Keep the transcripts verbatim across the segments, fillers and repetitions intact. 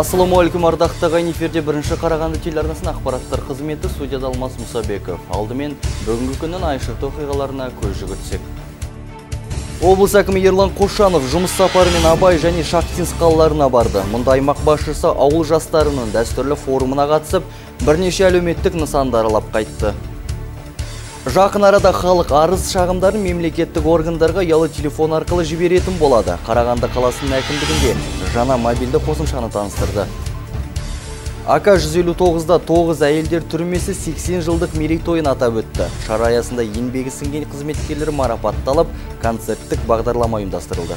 Ассаламуалейкум, ардақты ағайын, эфирде бірінші Қарағанды телеарнасының ақпараттар қызметі, студияда Алмас Мұсабеков. Алдымен бүгінгі күннің айшықты оқиғаларына көз жүгіртсек. Облыс әкімі Ерлан Қошанов жұмыс сапарымен Абай және Шахтинск қалаларына барды. Мұнда аймақ басшысы ауыл жастарының дәстүрлі форумына қатысып, бірнеше әлеуметтік нысанды аралап қайтты. Жақын арада халық арыз шағымдарын мемлекеттік органдарға ұялы телефон арқылы жіберетін болады. Қарағанды қаласының әкімдігінде жаңа мобильді қосымшаны таныстырды. А К жүз елу тоғызда тоғыз әйелдер түрмесі сексен жылдық мерейтойын атап өтті. Шара аясында еңбегі сіңген қызметкерлер марапатталып, концерттік бағдарлама ұйымдастырылды.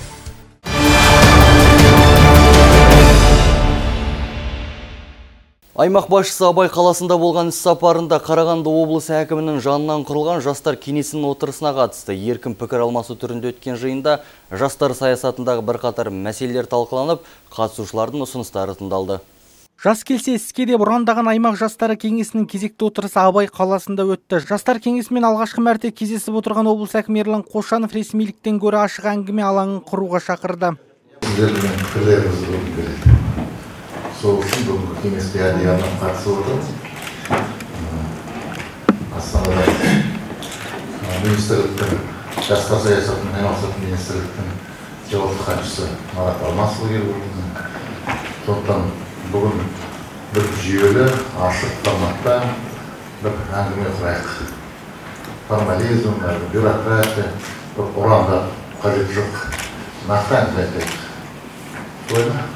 Аймақ басшысы Абай қаласында болған іс сапарында Қарағанды облысы әкімінің жанынан құрылған жастар кеңесінің отырысына қатысты. Еркін пікір алмасу түрінде өткен жиында жастар саясатындағы бірқатар мәселелер талқыланып, қатысушылардың ұсыныстары тыңдалды. Жас келсе іске деп ұрандаған аймақ жастары кеңесінің кезекті отырысы Абай қаласында өтті. Жастар кеңесімен алғашқы мәрте кездесіп отырған облыс әкімі Ерлан Қошанов ресмиліктен гөрі ашық әңгіме алаңын құруға шақырды. Сол үшін бүгінгі кеңеске әдейі қатысып отырмыз. Астанада министрліктің, жастар саясатының айналысатын министрліктің жауапты хатшысы Марат Алмасұлы келіп отыр. Сондықтан бүгін бір жүйелі, ашық форматта бір әңгіме құрайық. Формализм, бюрократия, бір ұранда қажет жоқ. Нақты әңгіме айтайық. Солай ма?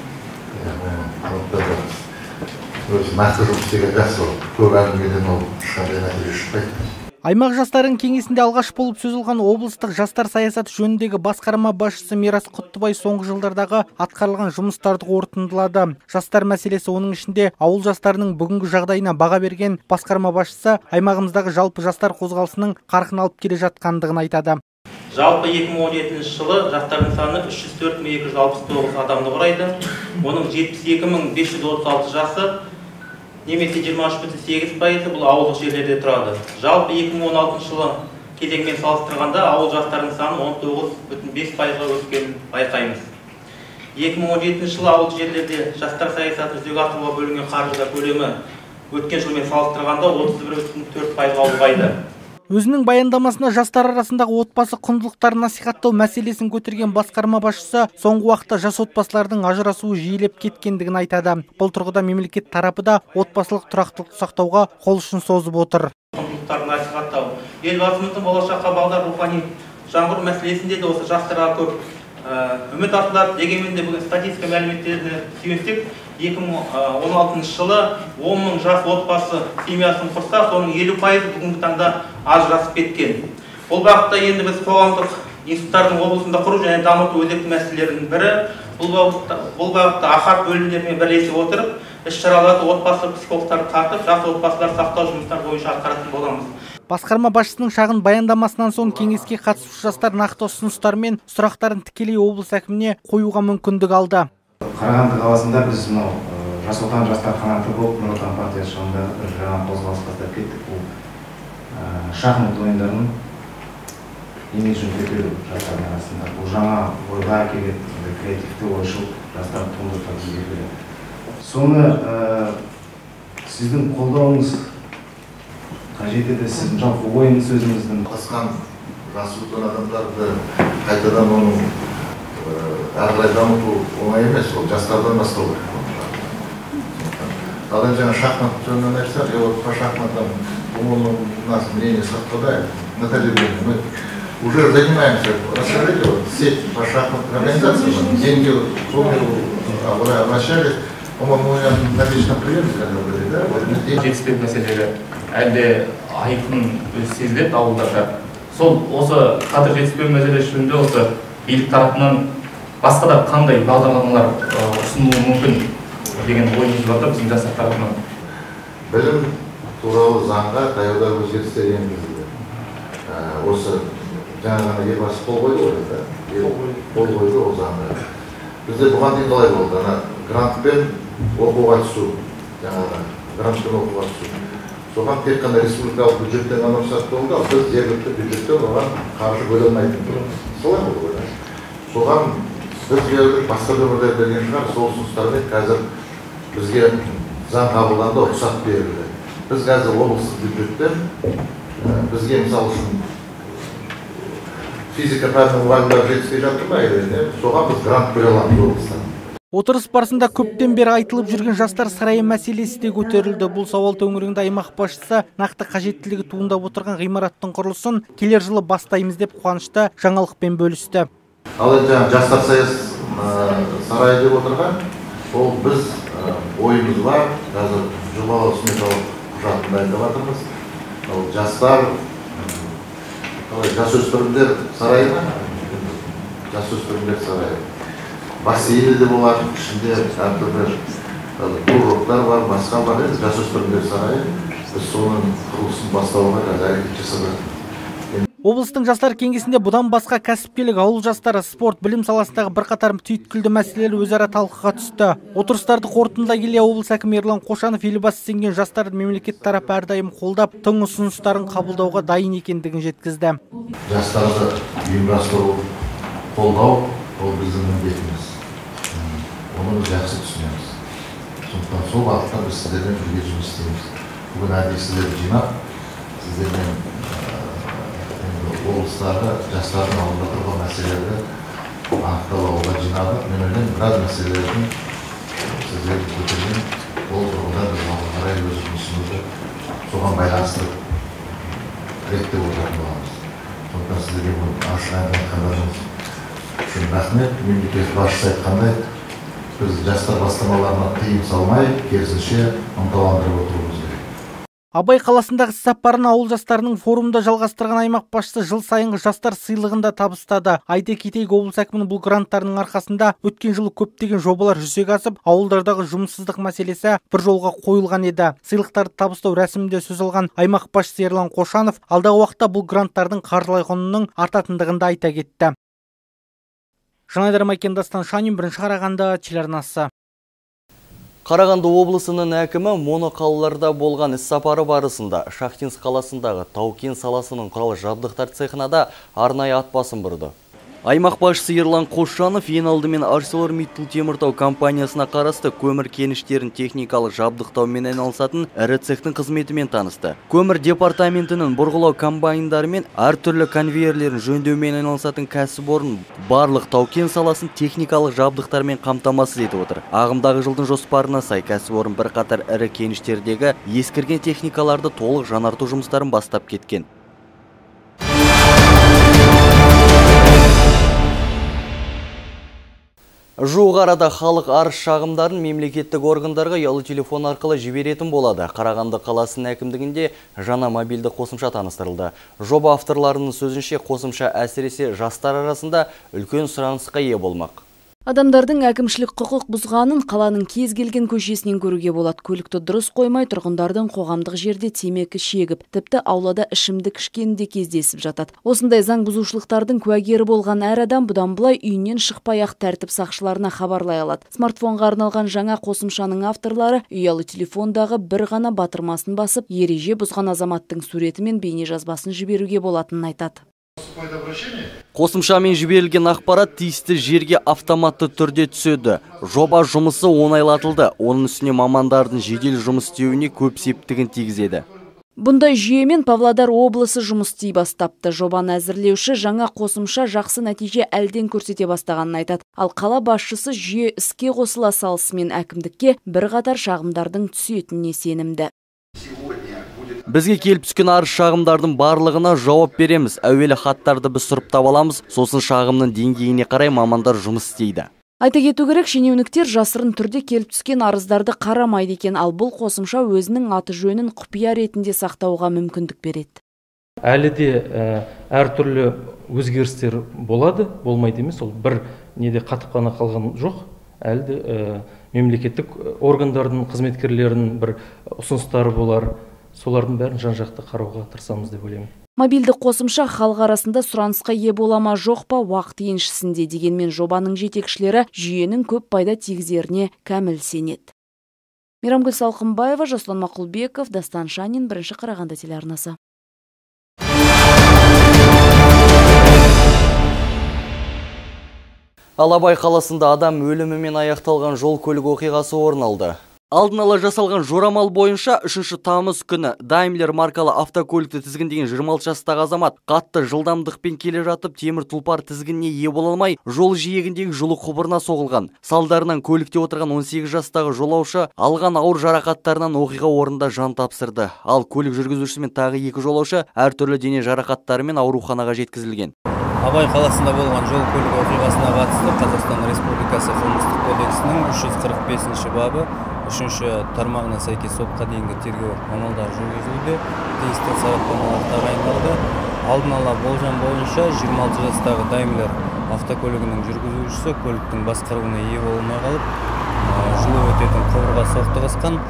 Аймақ жастарын кеңесінде алғаш болып сөз алған облыстық жастар саясаты жөніндегі басқарма басшысы Мирас Құттыбай соңғы жылдардағы атқарылған жұмыстарды қорытындылады. Жастар мәселесі оның ішінде ауыл жастарының бүгінгі жағдайына баға берген басқарма басшысы аймағымыздағы жалпы жастар қозғалысының қарқын алып келе жатқандығын айтады. Жалпы екі мың он жетінші жылы жастардың саны үш жүз төрт мың екі жүз алпыс тоғыз адамды құрайды. Оның жетпіс екі мың бес жүз отыз алты жасы немесе жиырма үш бүтін сегіз пайызы бұл ауылдық жерлерде тұрады. Жалпы екі мың он алтыншы жылы кезеңмен салыстырғанда ауыл жастардың саны он тоғыз бүтін бес пайызға өскенін байқаймыз. екі мың он жетінші жылы ауылдық жерлерде жастар саясатын жүзеге асыруға бөлінген қаржы көлемі өткен жылмен салыстырғанда отыз бір бүтін төрт пайызға ұлғайды. Өзінің баяндамасына жастар арасындағы отбасы құндылықтарын насихаттау мәселесін көтерген басқарма басшысы соңғы уақытта жас отбасылардың ажырасуы жиілеп кеткендігін айтады. Бұл тұрғыда мемлекет тарапы да отбасылық тұрақтылықты сақтауға қол ұшын созып отыр. Құндылықтарын насихаттау. Елбасымыздың болашаққа бағдар рухани жаңғыру мәселесінде де осы жастарға көп үміт артылады. Дегенмен де бүгін статистика мәліметтеріне сүйенсек, екі мың он алтыншы жылы он мың жас отбасы семьясын құрса, соның елу пайызы бүгінгі таңда ажырасып кеткен. Бұл бағытта енді біз қоғамдық институттардың облысында құру және дамыту өзекті мәселелерінің бірі. Бұл бағытта ахат бөлімдерімен бірлесе отырып, іс-шараларды отбасы психологтарды тартып, жас отбасылар сақтау жұмыстары бойынша атқаратын боламыз. Басқарма басшысының шағын баяндамасынан соң кеңеске қатысушы жастар нақты ұсыныстар мен сұрақтарын тікелей облыс әкіміне қоюға мүмкіндік алды. Қарағанды қаласында біз мынау жас отан жастар қанаты болып, Нұр Отан партиясы жанындағы бір жаңа қозғалыс бастап кеттік. Бұл шахмат ойындарын имиджін көтеру жастардың арасында. Бұл жаңа ойға келетін креативті ойшыл жастар туындылар бізге. Соны сіздің қолдауыңыз қажет еді. Сіздің жалпы ойыңыз сөзіңіздің қасқан жас өткен адамдарды қайтадан оның әрі дамыту оңай емес, ол жастардан бастау керек. Ал енді жаңа шахмат жөнінен айтсақ, вот по шахматам у нас мнение совпадает. Наталья Ильинична, мы уже занимаемся, расскажите, вот сеть по шахматным организациям, деньги обращались, по-моему, на личном приеме, когда были, да? Жетіспек мәселелері әлде айқын сезіледі ауылдарда. Сол осы қазір жетіспек мәселесі жөнінде осы билік тарапынан басқа да қандай бағдарламалар ұсынуы мүмкін деген ойымыз бар да біздің жастар тарапынан. Білім туралы заңға таяуда өзгерістер енгізілді. Осы жаңа ғана елбасы қол қойды ғой, қол қойды ол заңға. Бізде бұған дейін қалай болды? Грантпен оқуға түсу, жаңағы грантпен оқуға түсу. Соған тек қана республикалық бюджеттен ғана рұқсат болды, ал біз жергілікті бюджеттен оған қаржы бөле алмайтын тұрамыз. Солай болды ғой. Соған біз басқа өңірлер берген шығар, сол ұсыныстармен қазір бізге заң қабылданды, рұқсат берілді. Біз қазір облыстық бюджеттен бізге мысалы үшін физика пәнінің мұғалімдері жетіспей жатыр ма, соған біз грант бере аламыз облыстан. Отырыс барысында көптен бері айтылып жүрген жастар сарайы мәселесі де көтерілді. Бұл сауал төңірегінде аймақ басшысы нақты қажеттілігі туындап отырған ғимараттың құрылысын келер жылы бастаймыз деп қуанышты жаңалықпен бөлісті. Ал енді жастар саяс сарайы деп отырған, ол біз ойымыз бар, қазір жобалық сметалық құжатын дайындап жатырмыз. Ол жастар, жасөспірімдер сарайы ма? Жасөспірімдер сарайы. Бассейні де болады, ішінде әртүрлі кружоктар бар, басқа бар, жасөспірімдер сарайы. Біз соның құрылысын бастауға қазір әрекет жасап жатырмыз. Облыстың жастар кеңесінде бұдан басқа кәсіпкерлік, ауыл жастары, спорт, білім саласындағы бірқатар түйткілді мәселелер өзара талқыға түсті. Отырыстарды қорытындылай келе облыс әкімі Ерлан Қошанов елбасы сенген жастарды мемлекет тарапы әрдайым қолдап, тың ұсыныстарын қабылдауға дайын екендігін жеткізді. Жастарды ұйымдастыру, қолдау, ол біздің міндетіміз. Оны біз жақсы түсінеміз. Сондықтан сол бағытта біз сіздермен бірге жұмыс істейміз. Бүгін әдейі сіздерді жинап, сіздермен облыстағы жастардың алдында тұрған мәселелерді анықтап алуға жинадық. Мен ойлаймын, біраз мәселелердің сіздерді көтерген ол тұрғыда біз алға қарай өз жұмысымызды соған байланыстырып реттеп отыратын боламыз. Сондықтан сіздерге бұл ашық әңгіме айтқандарыңыз үшін рахмет. Мемлекет басшысы айтқандай, біз жастар бастамаларына тыйым салмай, керісінше ынталандырып отыруымыз керек. Абай қаласындағы іссапарын ауыл жастарының форумында жалғастырған аймақ басшысы жыл сайынғы жастар сыйлығын да табыстады. Айта кетейік, облыс әкімінің бұл гранттарының арқасында өткен жылы көптеген жобалар жүзеге асып, ауылдардағы жұмыссыздық мәселесі бір жолға қойылған еді. Сыйлықтарды табыстау рәсімінде сөз алған аймақ басшысы Ерлан Қошанов алдағы уақытта бұл гранттардың қаржылай құнының артатындығын да айта кетті. Жанайдар Майкен, Дастан Шанин, бірінші Қарағанды телеарнасы. Қарағанды облысының әкімі моноқалаларда болған іс-сапары барысында Шахтинск қаласындағы тау-кен саласының құрал жабдықтар цехына да арнайы ат басын бұрды. Аймақ басшысы Ерлан Қошанов ең алдымен ArcelorMittal Теміртау компаниясына қарасты көмір кеніштерін техникалық жабдықтаумен айналысатын ірі цехтың қызметімен танысты. Көмір департаментінің бұрғылау комбайндары мен әртүрлі конвейерлерін жөндеумен айналысатын кәсіпорын барлық тау-кен саласын техникалық жабдықтармен қамтамасыз етіп отыр. Ағымдағы жылдың жоспарына сай кәсіпорын бірқатар ірі кеніштердегі ескірген техникаларды толық жаңарту жұмыстарын бастап кеткен. Жуық арада халық арыз шағымдарын мемлекеттік органдарға ұялы телефон арқылы жіберетін болады. Қарағанды қаласының әкімдігінде жаңа мобильді қосымша таныстырылды. Жоба авторларының сөзінше қосымша әсіресе жастар арасында үлкен сұранысқа ие болмақ. Адамдардың әкімшілік құқық бұзғанын қаланың кез келген көшесінен көруге болады. Көлікті дұрыс қоймай, тұрғындардың қоғамдық жерде темекі шегіп, тіпті аулада ішімдік ішкені де кездесіп жатады. Осындай заң бұзушылықтардың куәгері болған әр адам бұдан былай үйінен шықпай-ақ тәртіп сақшыларына хабарлай алады. Смартфонға арналған жаңа қосымшаның авторлары ұялы телефондағы бір ғана батырмасын басып, ереже бұзған азаматтың суреті мен бейне жазбасын жіберуге болатынын айтады. Қосымшамен жіберілген ақпарат тиісті жерге автоматты түрде түседі. Жоба жұмысы оңайлатылды. Оның үстіне мамандардың жедел жұмыс істеуіне көп септігін тигізеді. Бұндай жүйемен Павлодар облысы жұмыс істей бастапты. Жобаны әзірлеуші жаңа қосымша жақсы нәтиже әлден көрсете бастағанын айтады. Ал қала басшысы жүйе іске қосыла салысымен әкімдікке бірқатар шағымдардың түсетініне сенімді. Бізге келіп түскен арыз шағымдардың барлығына жауап береміз. Әуелі хаттарды біз сұрыптап аламыз, сосын шағымның деңгейіне қарай мамандар жұмыс істейді. Айта кету керек, шенеуніктер жасырын түрде келіп түскен арыздарды қарамайды екен, ал бұл қосымша өзінің аты жөнін құпия ретінде сақтауға мүмкіндік береді. Әлі де әртүрлі өзгерістер болады, болмайды емес, ол бір неде қатып қана қалған жоқ. Әлі де мемлекеттік органдардың қызметкерлерінің бір ұсыныстары болар. Солардың бәрін жан-жақты қарауға тырысамыз деп ойлаймын. Мобильді қосымша халық арасында сұранысқа ие бола ма жоқ па уақыт еншісінде, дегенмен жобаның жетекшілері жүйенің көп пайда тигізеріне кәміл сенеді. Мейрамгүл Салқынбаева, Жасұлан Мақұлбеков, Дастан Шанин, бірінші Қарағанды телеарнасы. Ал Абай қаласында адам өлімімен аяқталған жол көлік оқиғасы орын алды. Алдын ала жасалған жорамал бойынша үшінші тамыз күні Daimler маркалы автокөлікті тізгіндеген жиырма алты жастағы азамат қатты жылдамдықпен келе жатып темір тұлпар тізгініне ие бола алмай жол жиегіндегі жылу құбырына соғылған. Салдарынан көлікте отырған он сегіз жастағы жолаушы алған ауыр жарақаттарынан оқиға орнында жан тапсырды. Ал көлік жүргізушісі мен тағы екі жолаушы әртүрлі дене жарақаттарымен ауруханаға жеткізілген. Абай қаласында болған жол көлік оқиғасына қатысты Қазақстан Республикасы қылмыстық кодексінің үш жүз қырық бесінші бабы үшінші тармағына сәйкес сотқа дейінгі тергеу амалдары жүргізілуде. Тиісті сараптамалар тағайындалды. Алдын ала болжам бойынша жиырма алты жастағы Daimler автокөлігінің жүргізушісі көліктің басқаруына ие болмай қалып, жылу өтетін құбырға соқтығысқан.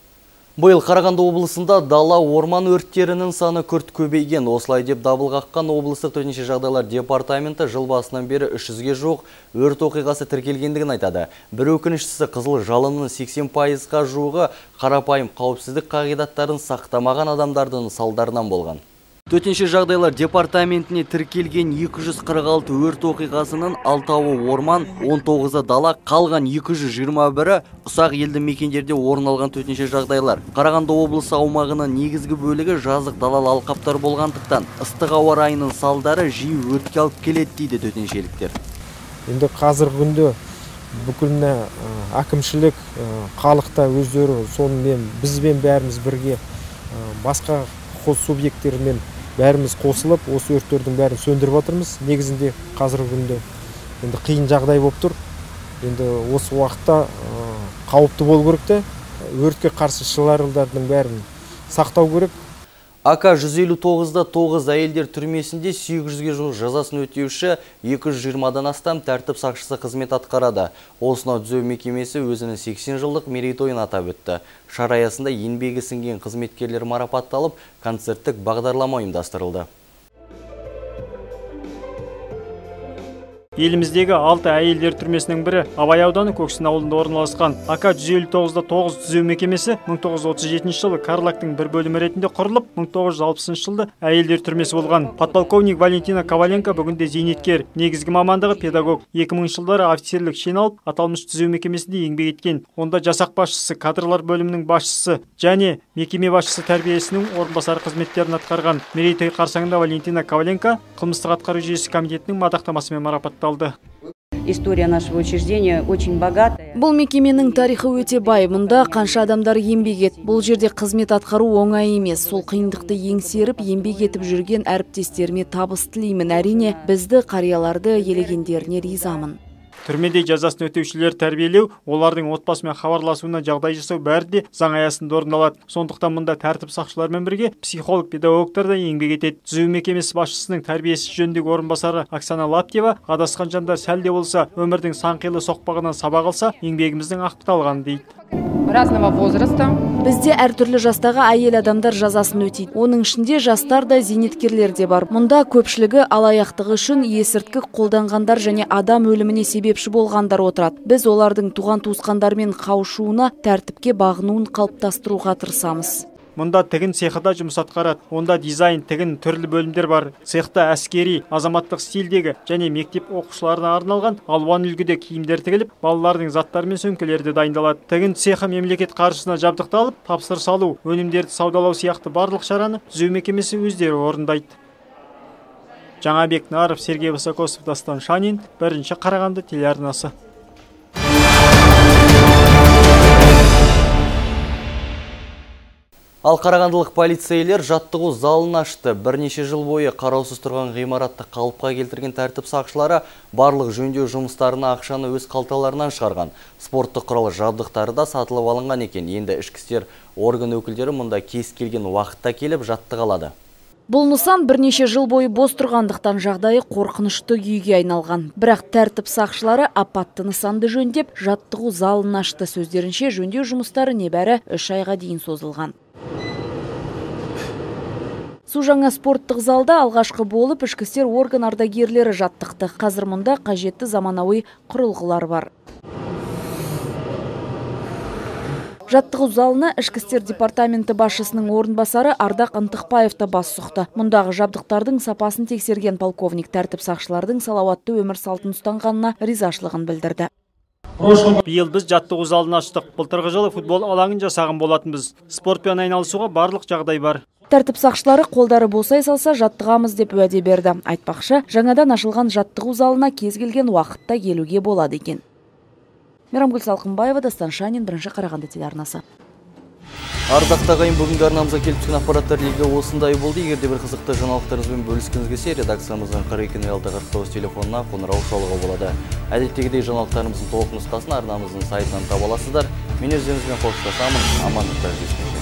Биыл Қарағанды облысында дала орман өрттерінің саны күрт көбейген. Осылай деп дабыл қаққан облыстық төтенше жағдайлар департаменті жыл басынан бері үш жүзге жуық өрт оқиғасы тіркелгендігін айтады. Бір өкініштісі қызыл жалынның сексен пайызға жуығы қарапайым қауіпсіздік қағидаттарын сақтамаған адамдардың салдарынан болған. Төтенше жағдайлар департаментіне тіркелген екі жүз қырық алты өрт оқиғасының алтауы орман, он тоғызы дала, қалған екі жүз жиырма бірі ұсақ елді мекендерде орын алған төтенше жағдайлар. Қарағанды облысы аумағының негізгі бөлігі жазық далалы алқаптар болғандықтан ыстық ауа райының салдары жиі өртке алып келеді дейді төтеншеліктер. Енді қазіргі күнде бүкіл әкімшілік, халықта өздері сонымен бізбен бәріміз бірге басқа қос субъекттермен бәріміз қосылып, осы өрттердің бәрін сөндіріп отырмыз. Негізінде қазіргі күнде енді қиын жағдай болып тұр. Енді осы уақытта қауіпті болу керек те, өртке қарсы шығарылымдардың бәрін сақтау керек. АК жүз елу тоғызда тоғыз әйелдер түрмесінде сегіз жүзге жуық жазасын өтеуші екі жүз жиырмадан астам тәртіп сақшысы қызмет атқарады. Осынау түзеу мекемесі өзінің сексен жылдық мерейтойын атап өтті. Шара аясында еңбегі сіңген қызметкерлер марапатталып, концерттік бағдарлама ұйымдастырылды. Еліміздегі алты әйелдер түрмесінің бірі Абай ауданы Көксін ауылында орналасқан. АК жүз елу тоғызда тоғыз түзеу мекемесі мың тоғыз жүз отыз жетінші жылы Карлактың бір бөлімі ретінде құрылып, мың тоғыз жүз алпысыншы жылды әйелдер түрмесі болған. Подполковник Валентина Коваленко бүгінде зейнеткер, негізгі мамандығы педагог. екі мыңыншы жылдары офицерлік шен алып, аталмыш түзеу мекемесінде еңбек еткен. Онда жасақ басшысы, кадрлар бөлімінің басшысы және мекеме басшысы тәрбиесінің орынбасары қызметтерін атқарған. Мерейтой қарсаңында Валентина Коваленко қылмыстық атқару жүйесі комитетінің мадақтамасымен марапатталды. История нашего учреждения очень богатая. Бұл мекеменің тарихы өте бай. Мұнда қанша адамдар еңбек етті. Бұл жерде қызмет атқару оңай емес. Сол қиындықты еңсеріп, еңбек етіп жүрген әріптестеріме табыс тілеймін. Әрине, бізді қарияларды елегендеріне ризамын. Түрмеде жазасын өтеушілер тәрбиелеу, олардың отбасымен хабарласуына жағдай жасау бәрі де заң аясында орындалады. Сондықтан мұнда тәртіп сақшылармен бірге психолог, педагогтар да еңбек етеді. Түзеу мекемесі басшысының тәрбиесі жөніндегі орынбасары Оксана Лаптева адасқан жандар сәлде болса, өмірдің санқилы соқпағынан сабақ алса, еңбегіміздің ақталғаны дейді. Разного возраста. Бізде әртүрлі жастағы әйел адамдар жазасын өтейді. Оның ішінде жастар да зейнеткерлер де бар. Мұнда көпшілігі алаяқтығы үшін есірткі қолданғандар және адам өліміне себепші болғандар отырады. Біз олардың туған туысқандармен қауышуына, тәртіпке бағынуын қалыптастыруға тырысамыз. Мұнда тігін цехы да жұмыс атқарады. Онда дизайн, тігін түрлі бөлімдер бар. Цехта әскери, азаматтық стильдегі және мектеп оқушыларына арналған алуан үлгіде киімдер тігіліп, балалардың заттары мен сөмкелері дайындалады. Тігін цехы мемлекет қаржысына жабдықталып, тапсырыс алу, өнімдерді саудалау сияқты барлық шараны түзеу мекемесі өздері орындайды. Жаңабек Наров, Сергей Высокосов, Дастан Шанин, бірінші Қарағанды телеарнасы. Ал қарағандылық полицейлер жаттығу залын ашты. Бірнеше жыл бойы қараусыз тұрған ғимаратты қалыпқа келтірген тәртіп сақшылары барлық жөндеу жұмыстарына ақшаны өз қалталарынан шығарған. Спорттық құрал жабдықтары да сатылып алынған екен. Енді ішкі істер орган өкілдері мұнда кез келген уақытта келіп жаттыға алады. Бұл нысан бірнеше жыл бойы бос тұрғандықтан жағдайы қорқынышты күйге айналған. Бірақ тәртіп сақшылары апатты нысанды жөндеп, жаттығу залын ашты. Сөздерінше жөндеу жұмыстары небәрі үш айға дейін созылған. Су жаңа спорттық залда алғашқы болып ішкі істер орган ардагерлері жаттықты. Қазір мұнда қажетті заманауи құрылғылар бар. Жаттығу залына ішкі істер департаменті басшысының орынбасары Ардақ Ынтықбаев та бас сұқты. Мұндағы жабдықтардың сапасын тексерген полковник тәртіп сақшылардың салауатты өмір салтын ұстанғанына ризашылығын білдірді. Биыл біз жаттығу залын аштық. Былтырғы жылы футбол алаңын жасаған болатынбыз. Спортпен айналысуға барлық жағдай бар. Тәртіп сақшылары қолдары босай салса жаттығамыз деп уәде берді. Айтпақшы, жаңадан ашылған жаттығу залына кез келген уақытта келуге болады екен. Мейрамгүл Салқынбаева, Дастан Шанин, Бірінші Қарағанды телеарнасы. Ардақты ағайын, бүгінгі арнамызға келіп түскен ақпараттар легі осындай болды. Егерде бір қызықты жаңалықтарыңызбен бөліскіңіз келсе, редакциямыздың қырық екі нөл алты қырық тоғыз телефонына қоңырау шалуға болады. Әдеттегідей жаңалықтарымыздың толық нұсқасын арнамыздың сайтынан таба аласыздар. Мен өздеріңізбен қоштасамын. Амандықта жүздескен.